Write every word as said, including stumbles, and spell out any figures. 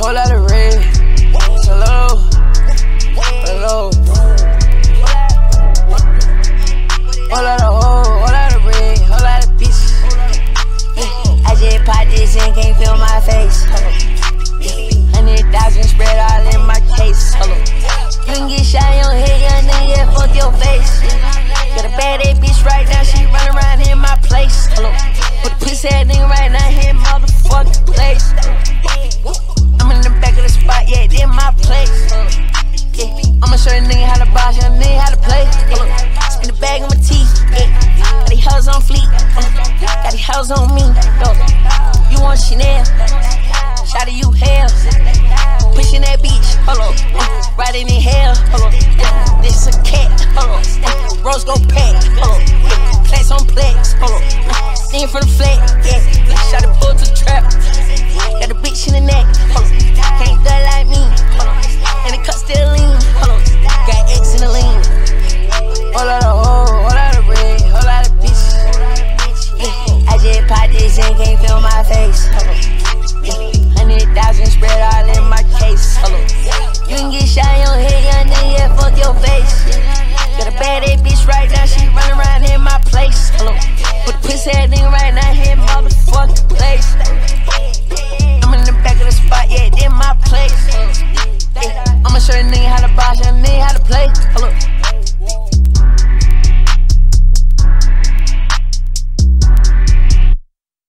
whole lot of red. Hello, hello. Whole lot of hoe, whole lot of red, whole lot of bitches. Yeah. I just popped this and can't feel my face. Yeah. Hundred thousand spread all in my case. Hello. You can get shot in your head, young nigga, yeah, fuck your face. Got a bad ass bitch right now, she run around in my place. Hello. Put a pussy ass nigga right now in motherfucking place. I'm in the back of the spot, yeah, this my place. Yeah. I'ma show a nigga how to box, young nigga how to play. Hello. In the bag of my teeth, yeah. Got these hoes on fleek, uh. Got these hoes on me, yo. You want Chanel, shout to you hell. Pushing that beach, hold on, uh. Riding in hell, hold on, yeah. This a cat, hold on, uh. Rose go pack, hold on, yeah. Plex on plex, hold on, uh. Sing for the flex,